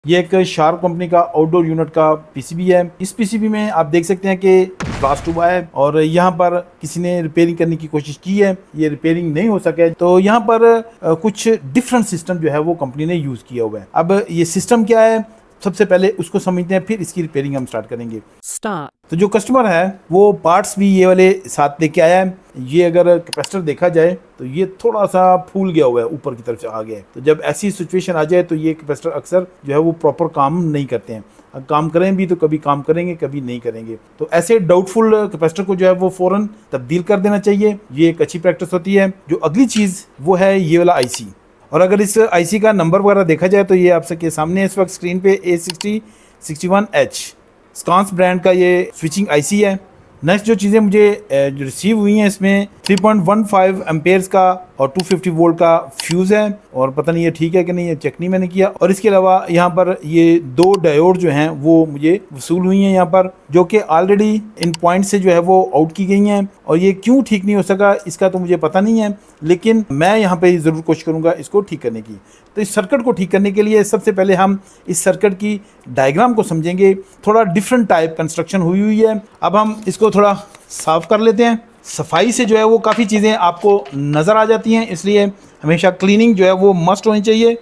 ये एक Sharp company का आउटडोर यूनिट का पीसीबी है। इस पीसीबी में आप देख सकते हैं कि ब्लास्ट हुआ है और यहाँ पर किसी ने रिपेयरिंग करने की कोशिश की है, ये रिपेयरिंग नहीं हो सके। तो यहाँ पर कुछ डिफरेंट सिस्टम जो है वो कंपनी ने यूज किया हुआ है। अब ये सिस्टम क्या है, सबसे पहले उसको समझते हैं, फिर इसकी रिपेयरिंग हम स्टार्ट करेंगे। तो जो कस्टमर है वो पार्ट्स भी ये वाले साथ लेके आया है। ये अगर कैपेसिटर देखा जाए तो ये थोड़ा सा फूल गया हुआ है, ऊपर की तरफ से आ गया है। तो जब ऐसी सिचुएशन आ जाए तो ये कैपेसिटर अक्सर जो है वो प्रॉपर काम नहीं करते हैं। अब काम करें भी तो कभी काम करेंगे, कभी नहीं करेंगे। तो ऐसे डाउटफुल कैपेसिटर को जो है वो फौरन तब्दील कर देना चाहिए। ये एक अच्छी प्रैक्टिस होती है। जो अगली चीज़ वो है ये वाला आईसी। और अगर इस आईसी का नंबर वगैरह देखा जाए तो ये आप सबके सामने इस वक्त स्क्रीन पे A6061H स्कॉन्स ब्रांड का ये स्विचिंग आईसी है। नेक्स्ट जो चीज़ें मुझे जो रिसीव हुई हैं, इसमें 3.15 एम्पेयर्स का और 250 वोल्ट का फ्यूज़ है। और पता नहीं ये ठीक है कि नहीं, ये चेक नहीं मैंने किया। और इसके अलावा यहाँ पर ये 2 डायोड जो हैं वो मुझे वसूल हुई हैं यहाँ पर, जो कि ऑलरेडी इन पॉइंट से जो है वो आउट की गई हैं। और ये क्यों ठीक नहीं हो सका इसका तो मुझे पता नहीं है, लेकिन मैं यहाँ पे ज़रूर कोशिश करूँगा इसको ठीक करने की। तो इस सर्किट को ठीक करने के लिए सबसे पहले हम इस सर्किट की डायग्राम को समझेंगे। थोड़ा डिफरेंट टाइप कंस्ट्रक्शन हुई है। अब हम इसको थोड़ा साफ कर लेते हैं। सफाई से जो है वो काफ़ी चीज़ें आपको नज़र आ जाती हैं, इसलिए हमेशा क्लीनिंग जो है वो मस्ट होनी चाहिए।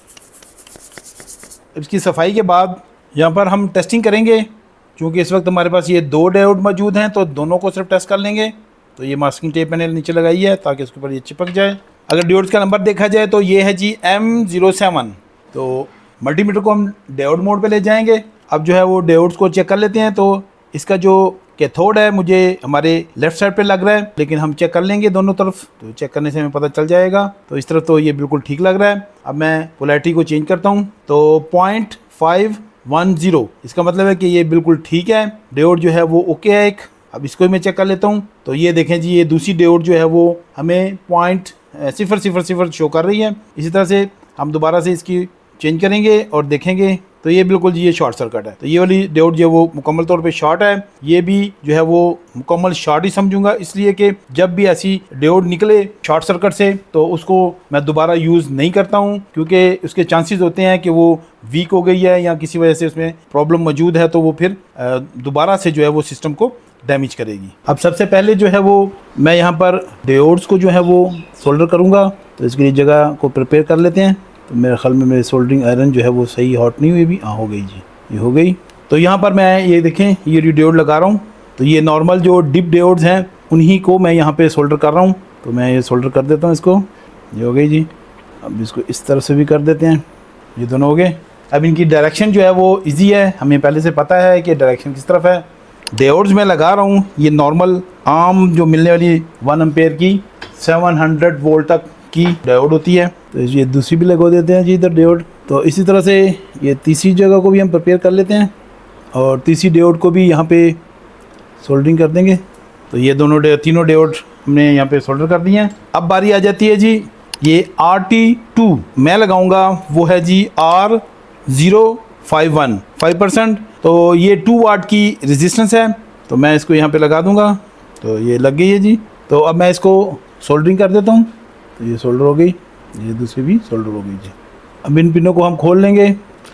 इसकी सफाई के बाद यहाँ पर हम टेस्टिंग करेंगे। क्योंकि इस वक्त हमारे पास ये 2 डायोड मौजूद हैं तो दोनों को सिर्फ टेस्ट कर लेंगे। तो ये मास्किंग टेप मैंने नीचे लगाई है ताकि उसके ऊपर ये चिपक जाए। अगर डायोड्स का नंबर देखा जाए तो ये है जी M07। तो मल्टीमीटर को हम डायोड मोड पे ले जाएंगे। अब जो है वो डायोड्स को चेक कर लेते हैं। तो इसका जो कैथोड है मुझे हमारे लेफ्ट साइड पे लग रहा है, लेकिन हम चेक कर लेंगे दोनों तरफ। तो चेक करने से हमें पता चल जाएगा। तो इस तरफ तो ये बिल्कुल ठीक लग रहा है। अब मैं पोलैरिटी को चेंज करता हूँ तो 0.510, इसका मतलब है कि ये बिल्कुल ठीक है। डायोड जो है वो ओके है एक। अब इसको मैं चेक कर लेता हूँ। तो ये देखें जी, ये दूसरी डायोड जो है वो हमें 0.000 शो कर रही है। इसी तरह से हम दोबारा से इसकी चेंज करेंगे और देखेंगे तो ये बिल्कुल जी ये शॉर्ट सर्किट है। तो ये वाली डायोड जो है वो मुकम्मल तौर पे शॉर्ट है। ये भी जो है वो मुकम्मल शॉर्ट ही समझूंगा, इसलिए कि जब भी ऐसी डायोड निकले शॉर्ट सर्किट से तो उसको मैं दोबारा यूज़ नहीं करता हूँ, क्योंकि उसके चांसेस होते हैं कि वो वीक हो गई है या किसी वजह से उसमें प्रॉब्लम मौजूद है, तो वो फिर दोबारा से जो है वो सिस्टम को डैमेज करेगी। अब सबसे पहले जो है वो मैं यहाँ पर डायोड्स को जो है वो सोल्डर करूँगा। तो इसके लिए जगह को प्रिपेयर कर लेते हैं। तो मेरे ख्याल में मेरी सोल्डरिंग आयरन जो है वो सही हॉट नहीं हुई भी। हाँ, हो गई जी, ये हो गई। तो यहाँ पर मैं ये देखें ये डायोड लगा रहा हूँ। तो ये नॉर्मल जो डिप डायोड्स हैं उन्हीं को मैं यहाँ पे सोल्डर कर रहा हूँ। तो मैं ये सोल्डर कर देता हूँ इसको। ये हो गई जी। अब इसको इस तरफ से भी कर देते हैं। ये दोनों हो गए। अब इनकी डायरेक्शन जो है वो ईजी है, हमें पहले से पता है कि डायरेक्शन किस तरफ है। डायोड्स में लगा रहा हूँ ये नॉर्मल आम जो मिलने वाली 1 एम्पेयर की 700 वोल्ट तक की डायोड होती है। तो ये दूसरी भी लगा देते हैं जी इधर डायोड। तो इसी तरह से ये तीसरी जगह को भी हम प्रिपेयर कर लेते हैं और तीसरी डायोड को भी यहाँ पे सोल्डरिंग कर देंगे। तो ये तीनों डायोड हमने यहाँ पे सोल्डर कर दिए हैं। अब बारी आ जाती है जी ये RT2 मैं लगाऊंगा, वो है जी R051 5%। तो ये 2 वाट की रेजिस्टेंस है। तो मैं इसको यहाँ पे लगा दूंगा। तो ये लग गई है जी। तो अब मैं इसको सोल्डरिंग कर देता हूँ। तो ये सोल्डर हो गई, ये दूसरी भी सोल्डर हो गई जी। अब इन पिनों को हम खोल लेंगे।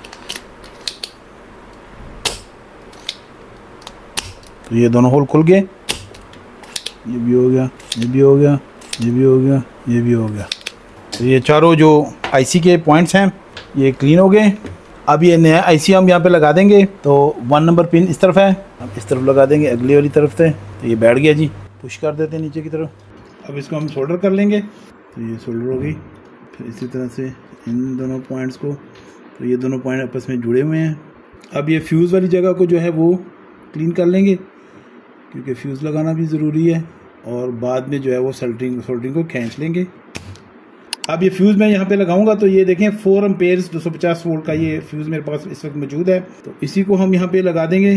तो ये दोनों होल खुल गए। ये भी हो गया, ये भी हो गया, ये भी हो गया, ये भी हो गया। तो ये चारों जो आईसी के पॉइंट्स हैं ये क्लीन हो गए। अब ये नया आईसी हम यहाँ पे लगा देंगे। तो 1 नंबर पिन इस तरफ है, अब इस तरफ लगा देंगे अगली वाली तरफ से। तो ये बैठ गया जी। पुश कर देते हैं नीचे की तरफ। अब इसको हम सोल्डर कर लेंगे। तो ये सोल्डर हो गई। फिर इसी तरह से इन दोनों पॉइंट्स को, तो ये दोनों पॉइंट आपस में जुड़े हुए हैं। अब ये फ्यूज़ वाली जगह को जो है वो क्लीन कर लेंगे, क्योंकि फ्यूज़ लगाना भी ज़रूरी है। और बाद में जो है वो सोल्डरिंग को खींच लेंगे। अब ये फ्यूज़ मैं यहाँ पे लगाऊंगा। तो ये देखें 4 एम्पेयर्स 250 वोल्ट का ये फ्यूज़ मेरे पास इस वक्त मौजूद है। तो इसी को हम यहाँ पे लगा देंगे।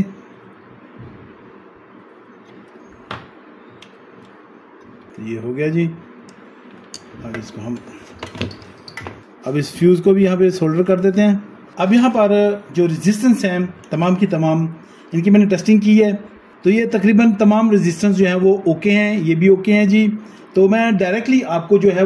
तो ये हो गया जी। अब इसको हम इस फ्यूज़ को भी यहाँ पे सोल्डर कर देते हैं। अब यहाँ पर जो रेजिस्टेंस हैं तमाम की तमाम इनकी मैंने टेस्टिंग की है। तो ये तकरीबन तमाम रेजिस्टेंस जो है वो ओके हैं, ये भी ओके हैं जी। तो मैं डायरेक्टली आपको जो है वो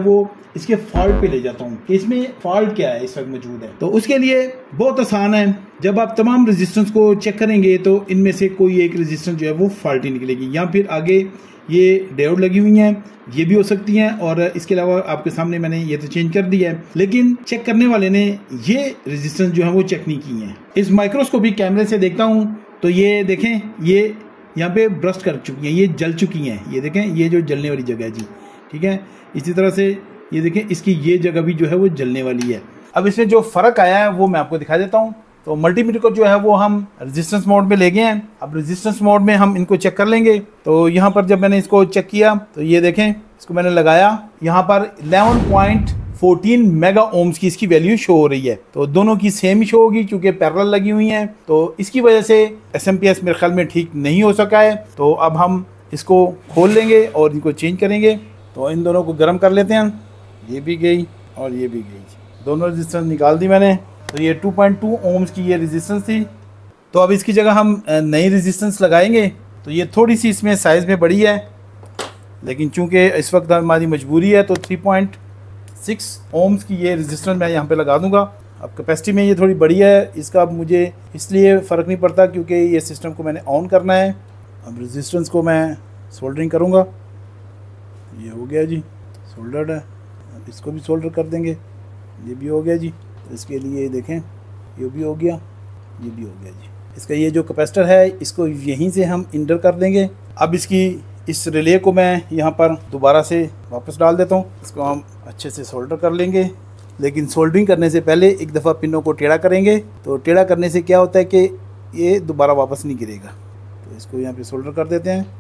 इसके फॉल्ट पे ले जाता हूँ कि इसमें फॉल्ट क्या है इस वक्त मौजूद है। तो उसके लिए बहुत आसान है, जब आप तमाम रेजिस्टेंस को चेक करेंगे तो इनमें से कोई एक रेजिस्टेंस जो है वो फॉल्टी निकलेगी, या फिर आगे ये डायोड लगी हुई हैं, ये भी हो सकती हैं, और इसके अलावा आपके सामने मैंने ये तो चेंज कर दिया है, लेकिन चेक करने वाले ने ये रेजिस्टेंस जो है वो चेक नहीं की है। इस माइक्रोस्कोपिक कैमरे से देखता हूँ तो ये देखें, ये यहाँ पे ब्रस्ट कर चुकी हैं, ये जल चुकी हैं, ये देखें ये जो जलने वाली जगह है जी, ठीक है। इसी तरह से ये देखें इसकी ये जगह भी जो है वो जलने वाली है। अब इसमें जो फर्क आया है वो मैं आपको दिखा देता हूँ। तो मल्टीमीटर को जो है वो हम रेजिस्टेंस मोड में ले गए हैं। अब रेजिस्टेंस मोड में हम इनको चेक कर लेंगे। तो यहाँ पर जब मैंने इसको चेक किया तो ये देखें, इसको मैंने लगाया, यहाँ पर 11.14 मेगा ओम्स की इसकी वैल्यू शो हो रही है। तो दोनों की सेम शो होगी क्योंकि पैरेलल लगी हुई हैं, तो इसकी वजह से एसएमपीएस मेरे ख्याल में ठीक नहीं हो सका है। तो अब हम इसको खोल लेंगे और इनको चेंज करेंगे। तो इन दोनों को गर्म कर लेते हैं, ये भी गई और ये भी गई, दोनों रेजिस्टेंस निकाल दी मैंने। तो ये 2.2 ओम्स की ये रेजिस्टेंस थी। तो अब इसकी जगह हम नई रेजिस्टेंस लगाएंगे। तो ये थोड़ी सी इसमें साइज़ में बड़ी है, लेकिन चूंकि इस वक्त हमारी मजबूरी है तो 3.6 ओम्स की ये रेजिस्टेंस मैं यहाँ पे लगा दूंगा। अब कैपेसिटी में ये थोड़ी बड़ी है, इसका अब मुझे इसलिए फ़र्क नहीं पड़ता क्योंकि ये सिस्टम को मैंने ऑन करना है। अब रेजिस्टेंस को मैं सोल्डरिंग करूँगा, ये हो गया जी, सोल्डर्ड है। अब इसको भी सोल्डर कर देंगे, ये भी हो गया जी। तो इसके लिए देखें, ये भी हो गया, ये भी हो गया जी। इसका ये जो कैपेसिटर है इसको यहीं से हम इंटर कर देंगे। अब इसकी इस रिले को मैं यहाँ पर दोबारा से वापस डाल देता हूँ। इसको हम अच्छे से सोल्डर कर लेंगे, लेकिन सोल्डरिंग करने से पहले एक दफ़ा पिनों को टेढ़ा करेंगे। तो टेढ़ा करने से क्या होता है कि ये दोबारा वापस नहीं गिरेगा। तो इसको यहाँ पे सोल्डर कर देते हैं।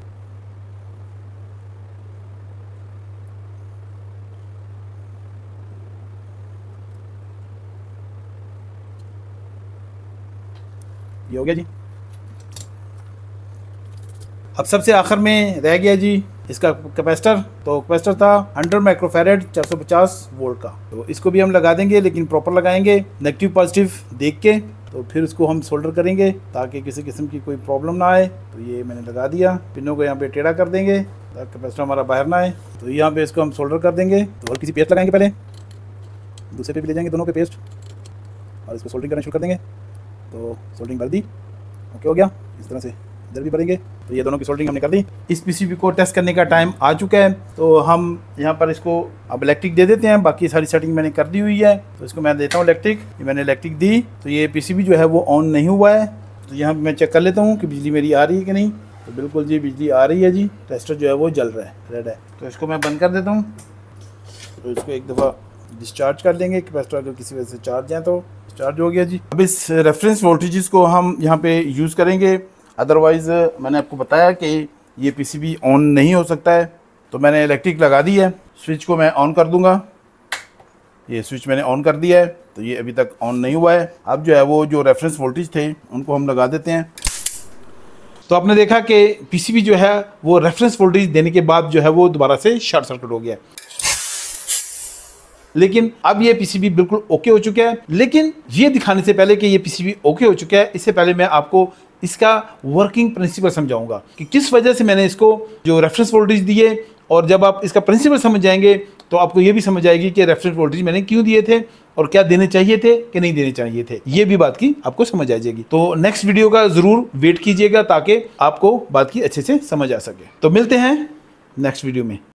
ये हो गया जी। अब सबसे आखिर में रह गया जी इसका कैपेसिटर। तो कैपेसिटर था 100 माइक्रोफैरेड 450 वोल्ट का। तो इसको भी हम लगा देंगे, लेकिन प्रॉपर लगाएंगे, नेगेटिव पॉजिटिव देख के। तो फिर इसको हम सोल्डर करेंगे ताकि किसी किस्म की कोई प्रॉब्लम ना आए। तो ये मैंने लगा दिया, पिनों को यहाँ पे टेढ़ा कर देंगे ताकि कैपेसिटर हमारा बाहर ना आए। तो यहाँ पे इसको हम सोल्डर कर देंगे। तो और किसी पेस्ट लगाएंगे, पहले दूसरे पे भी ले जाएंगे दोनों पे पेस्ट, और इसको सोल्डरिंग करना शुरू कर देंगे। तो सोल्डरिंग कर दी, ओके हो गया। इस तरह से इधर भी भरेंगे। तो ये दोनों की सोल्डरिंग हमने कर दी। इस पीसीबी को टेस्ट करने का टाइम आ चुका है। तो हम यहाँ पर इसको अब इलेक्ट्रिक दे देते हैं। बाकी सारी सेटिंग मैंने कर दी हुई है। तो इसको मैं देता हूँ इलेक्ट्रिक। ये मैंने इलेक्ट्रिक दी। तो ये पीसीबी जो है वो ऑन नहीं हुआ है। तो यहाँ मैं चेक कर लेता हूँ कि बिजली मेरी आ रही है कि नहीं। तो बिल्कुल जी बिजली आ रही है जी। टेस्टर जो है वो जल रहा है, रेड है। तो इसको मैं बंद कर देता हूँ। तो इसको एक दफ़ा डिस्चार्ज कर देंगे। कैपेसिटर अगर किसी वजह से चार्ज है तो चार्ज हो गया जी। अब इस रेफरेंस वोल्टेजेस को हम यहाँ पे यूज़ करेंगे। अदरवाइज़ मैंने आपको बताया कि ये पीसीबी ऑन नहीं हो सकता है। तो मैंने इलेक्ट्रिक लगा दी है। स्विच को मैं ऑन कर दूंगा। ये स्विच मैंने ऑन कर दिया है। तो ये अभी तक ऑन नहीं हुआ है। अब जो है वो जो रेफरेंस वोल्टेज थे उनको हम लगा देते हैं। तो आपने देखा कि पीसीबी जो है वो रेफरेंस वोल्टेज देने के बाद जो है वो दोबारा से शॉर्ट सर्किट हो गया। लेकिन अब ये पीसीबी बिल्कुल ओके हो चुका है। लेकिन ये दिखाने से पहले कि ये पीसीबी ओके हो चुका है, इससे पहले मैं आपको इसका वर्किंग प्रिंसिपल समझाऊंगा कि किस वजह से मैंने इसको जो रेफरेंस वोल्टेज दिए। और जब आप इसका प्रिंसिपल समझ जाएंगे तो आपको ये भी समझ आएगी कि रेफरेंस वोल्टेज मैंने क्यों दिए थे और क्या देने चाहिए थे कि नहीं देने चाहिए थे। ये भी बात की आपको समझ आ जाएगी। तो नेक्स्ट वीडियो का जरूर वेट कीजिएगा ताकि आपको बात की अच्छे से समझ आ सके। तो मिलते हैं नेक्स्ट वीडियो में।